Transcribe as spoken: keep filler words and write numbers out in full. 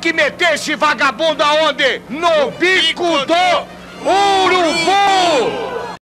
que meter esse vagabundo aonde? No bico do